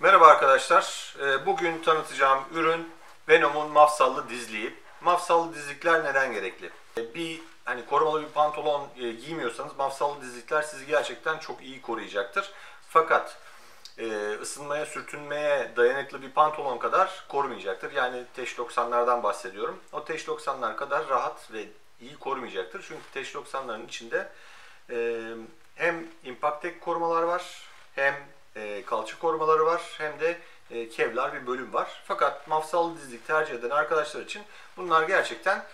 Merhaba arkadaşlar. Bugün tanıtacağım ürün Venom'un mafsallı dizliği. Mafsallı dizlikler neden gerekli? Hani korumalı bir pantolon giymiyorsanız mafsallı dizlikler sizi gerçekten çok iyi koruyacaktır. Fakat ısınmaya, sürtünmeye dayanıklı bir pantolon kadar korumayacaktır. Yani T90'lardan bahsediyorum. O T90'lar kadar rahat ve iyi korumayacaktır. Çünkü T90'ların içinde hem impact tek korumalar var, hem kalça korumaları var, hem de Kevlar bir bölüm var. Fakat mafsallı dizlik tercih eden arkadaşlar için bunlar gerçekten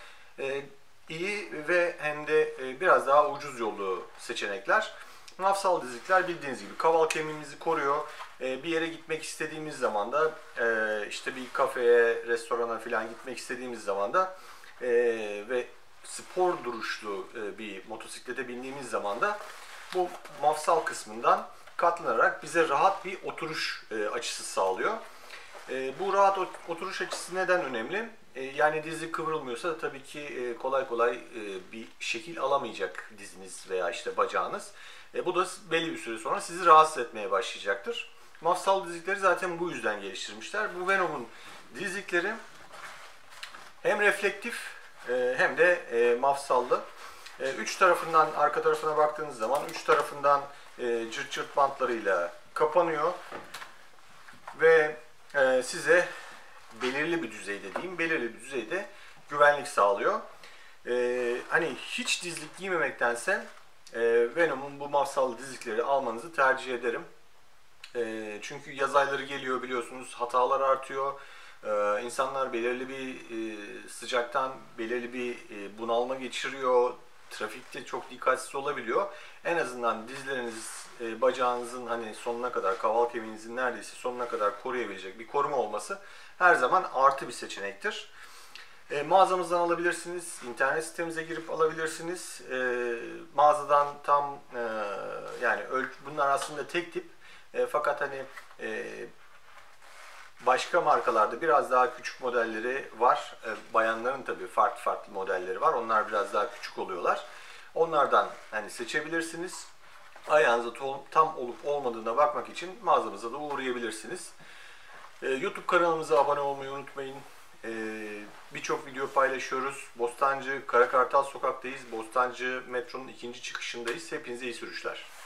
iyi ve hem de biraz daha ucuz yollu seçenekler. Mafsallı dizlikler bildiğiniz gibi kaval kemiğimizi koruyor. Bir yere gitmek istediğimiz zaman da işte bir kafeye, restorana falan gitmek istediğimiz zaman da ve spor duruşlu bir motosiklete bindiğimiz zaman da bu mafsal kısmından katlanarak bize rahat bir oturuş açısı sağlıyor. Bu rahat oturuş açısı neden önemli? Yani dizi kıvrılmıyorsa tabii ki kolay kolay bir şekil alamayacak diziniz veya işte bacağınız. Bu da belli bir süre sonra sizi rahatsız etmeye başlayacaktır. Mafsal dizlikleri zaten bu yüzden geliştirmişler. Bu Venom'un dizlikleri hem reflektif hem de mafsallı. Üç tarafından, arka tarafına baktığınız zaman üç tarafından cırt cırt bantlarıyla kapanıyor ve size belirli bir düzeyde diyeyim, belirli bir düzeyde güvenlik sağlıyor. Hani hiç dizlik giymemektense Venom'un bu mafsallı dizlikleri almanızı tercih ederim. Çünkü yaz ayları geliyor, biliyorsunuz, hatalar artıyor. İnsanlar belirli bir sıcaktan belirli bir bunalma geçiriyor. Trafikte çok dikkatsiz olabiliyor. En azından dizleriniz, bacağınızın hani sonuna kadar, kaval kemiğinizin neredeyse sonuna kadar koruyabilecek bir koruma olması her zaman artı bir seçenektir. Mağazamızdan alabilirsiniz, internet sitemize girip alabilirsiniz. Mağazadan tam yani bunlar aslında tek tip, fakat hani başka markalarda biraz daha küçük modelleri var. Bayanların tabii farklı farklı modelleri var. Onlar biraz daha küçük oluyorlar. Onlardan hani seçebilirsiniz. Ayağınıza tam olup olmadığına bakmak için mağazamıza da uğrayabilirsiniz. YouTube kanalımıza abone olmayı unutmayın. Birçok video paylaşıyoruz. Bostancı Karakartal sokaktayız. Bostancı metronun 2. çıkışındayız. Hepinize iyi sürüşler.